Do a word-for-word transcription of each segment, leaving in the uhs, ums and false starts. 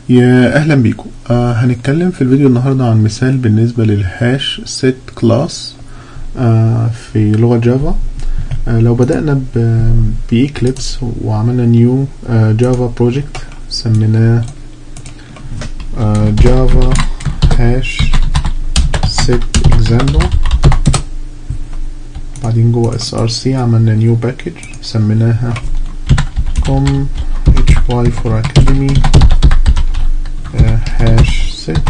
يا اهلا بيكم. آه هنتكلم في الفيديو النهارده عن مثال بالنسبه للهاش سيت كلاس آه في لغه جافا. آه لو بدأنا بإكليبس وعملنا نيو آه جافا بروجكت سميناه آه جافا هاش سيت اكزامبل، بعدين جوه اس ار سي عملنا نيو باكج سميناها كوم اتش واي فور اكاديمي هاش سيت،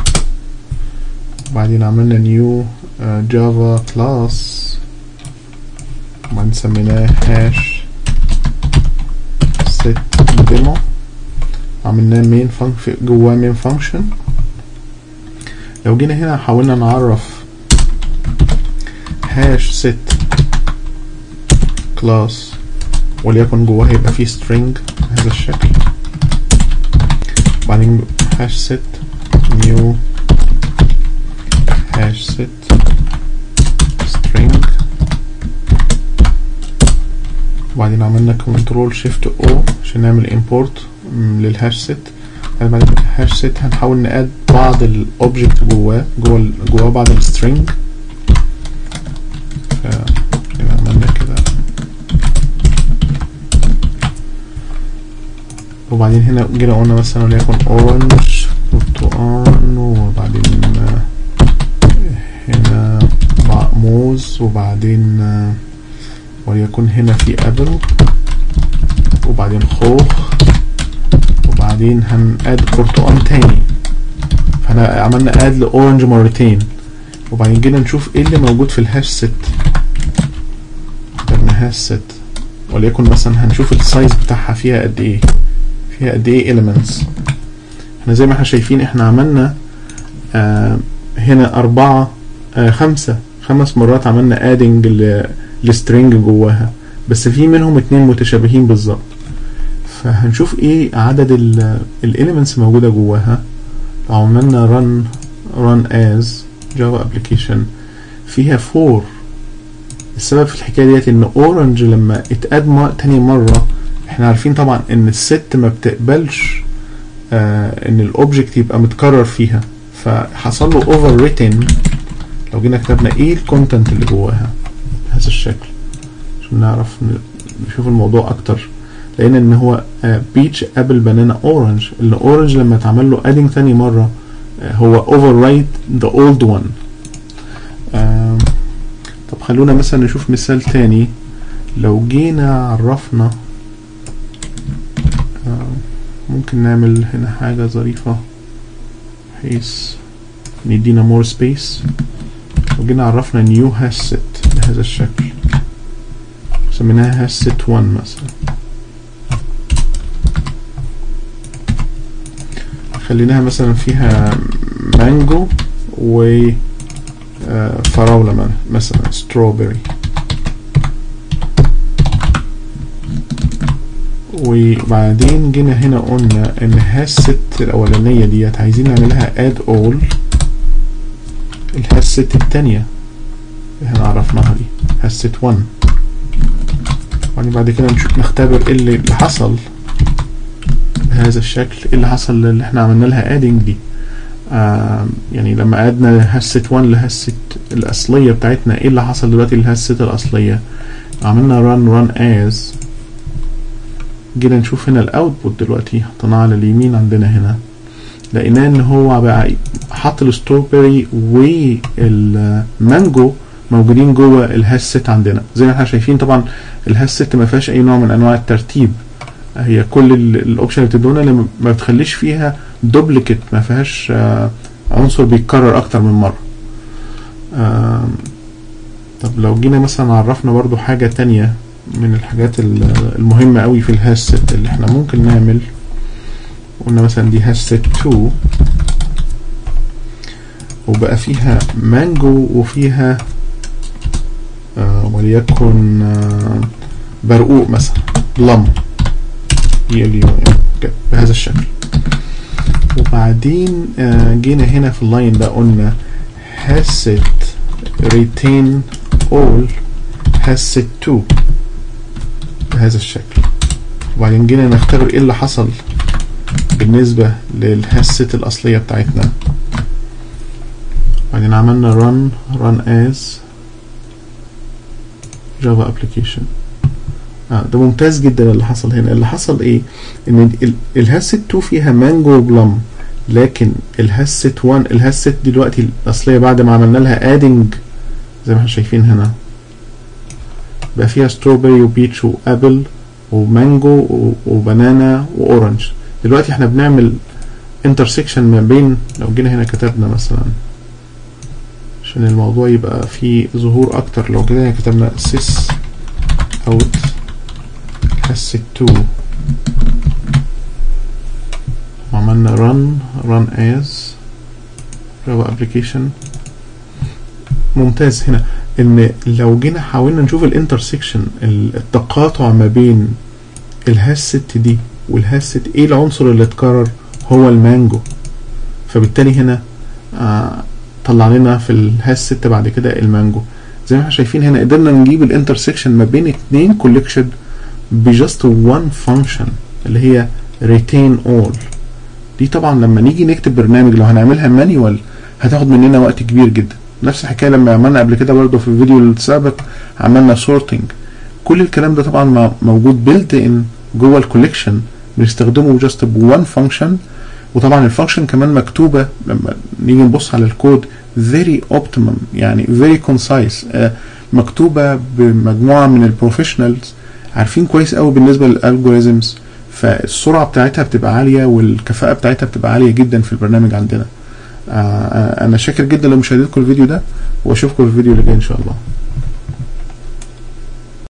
وبعدين عملنا نيو جافا كلاس وبعدين سميناه هاش سيت ديمو، عملناه مين فانكشن جواه مين فانكشن. لو جينا هنا حاولنا نعرف هاش سيت كلاس وليكن جواه هيبقى فيه string بهذا الشكل، بعدين هاش سيت نيو هاش سيت string، وبعدين عملنا كنترول شيفت او عشان نعمل import للهاش سيت. بعد الهاش سيت هنحاول نقاد بعض الاوبجكت جواه جوه جواه بعض السترينج، عملنا كده. وبعدين هنا جينا قلنا مثلا وليكن اورنج برتقان، وبعدين هنا موز، وبعدين وليكن هنا في ابل، وبعدين خوخ، وبعدين هنقاد برتقان تاني، فاحنا عملنا اد لاورنج مرتين. وبعدين جينا نشوف ايه اللي موجود في الهاش سيت. كتبنا هاش سيت وليكن مثلا هنشوف السايز بتاعها فيها قد ايه، فيها قد ايه elements. احنا زي ما احنا شايفين احنا عملنا آه هنا اربعة آه خمسة خمس مرات عملنا adding لسترينج جواها، بس في منهم اتنين متشابهين بالظبط. فهنشوف ايه عدد الاليمنتس موجودة جواها. لو عملنا run run as java application فيها فور. السبب في الحكاية ديت ان اورنج لما اتقاد تاني مرة، احنا عارفين طبعا ان الست ما بتقبلش آه ان الاوبجكت يبقى متكرر فيها، فحصل له اوفر ريتن. لو جينا كتبنا ايه الكونتنت اللي جواها بهذا الشكل عشان نعرف نشوف الموضوع اكتر، لان ان هو بيتش ابل بنانا اورنج، اللي اورنج لما اتعمل له ادنج ثاني مره آه هو اوفر رايت ذا اولد وان. طب خلونا مثلا نشوف مثال تاني. لو جينا عرفنا آه ممكن نعمل هنا حاجه ظريفه بحيث ندينا مور سبيس. لو جينا عرفنا نيو هاش سيت بهذا الشكل سميناها هاش سيت واحد مثلا، خليناها مثلا فيها مانجو و فراولة مثلا strawberry، وبعدين جينا هنا قلنا ان هاش سيت الاولانية ديت عايزين نعملها add all الهاش سيت التانية اللي احنا عرفناها دي هاش سيت واحد، وبعدين بعد كده نشوف نختبر ايه اللي حصل بهذا الشكل، ايه اللي حصل اللي احنا عملنا لها adding دي. آه يعني لما قعدنا هاش سيت واحد لهاش سيت الاصليه بتاعتنا، ايه اللي حصل دلوقتي لهاش سيت الاصليه؟ عملنا run run as، جينا نشوف هنا الاوتبوت دلوقتي حطيناه على اليمين عندنا هنا، لقيناه ان هو بقى حط الستروبري والمانجو موجودين جوه الهاش سيت عندنا. زي ما احنا شايفين طبعا الهاش سيت ما فيهاش اي نوع من انواع الترتيب، هي كل الاوبشن اللي بتدونا اللي ما بتخليش فيها دوبليكيت، ما فيهاش آه عنصر بيتكرر اكتر من مره. آه طب لو جينا مثلا عرفنا برضو حاجه تانية من الحاجات المهمه قوي في الهاش سيت اللي احنا ممكن نعمل، قلنا مثلا دي هاش سيت اتنين وبقى فيها مانجو وفيها آه وليكن آه برقوق مثلا لم بهذا الشكل. وبعدين آه جينا هنا في اللاين ده قلنا هاش سيت retain all هاش سيت اتنين بهذا الشكل. وبعدين جينا نختبر ايه اللي حصل بالنسبة للهست الأصلية بتاعتنا. بعدين عملنا run run as java application. آه ده ممتاز جدا. اللي حصل هنا اللي حصل ايه؟ ان الهست اتنين فيها مانجو وبلم، لكن الهست واحد الهست دلوقتي الأصلية بعد ما عملنا لها adding زي ما احنا شايفين هنا بقى فيها ستروبري وبيتش وابل ومانجو وبنانا واورنج. دلوقتي احنا بنعمل انترسكشن ما بين، لو جينا هنا كتبنا مثلا عشان الموضوع يبقى فيه ظهور اكتر، لو جينا كتبنا sys out هست اتنين وعملنا run run as java application. ممتاز هنا ان لو جينا حاولنا نشوف الانترسكشن التقاطع ما بين الهست دي والهست، ايه العنصر اللي اتكرر؟ هو المانجو. فبالتالي هنا آه طلع لنا في الهست بعد كده المانجو. زي ما احنا شايفين هنا قدرنا نجيب الانترسكشن ما بين اتنين كوليكشن بجست وان فانكشن اللي هي retain all. دي طبعا لما نيجي نكتب برنامج لو هنعملها مانيوال هتاخد مننا وقت كبير جدا. نفس الحكايه لما عملنا قبل كده برضه في الفيديو السابق عملنا sorting. كل الكلام ده طبعا موجود built in جوه الكوليكشن، بنستخدمه just بوان فانكشن. وطبعا الفانكشن كمان مكتوبه لما نيجي نبص على الكود very optimum يعني very concise، آه مكتوبه بمجموعه من البروفيشنالز عارفين كويس قوي بالنسبه للالجوريزمز، فالسرعه بتاعتها بتبقى عاليه والكفاءه بتاعتها بتبقى عاليه جدا في البرنامج عندنا. آه انا شاكر جدا لمشاهدتكم الفيديو ده، واشوفكم في الفيديو اللي جاي ان شاء الله.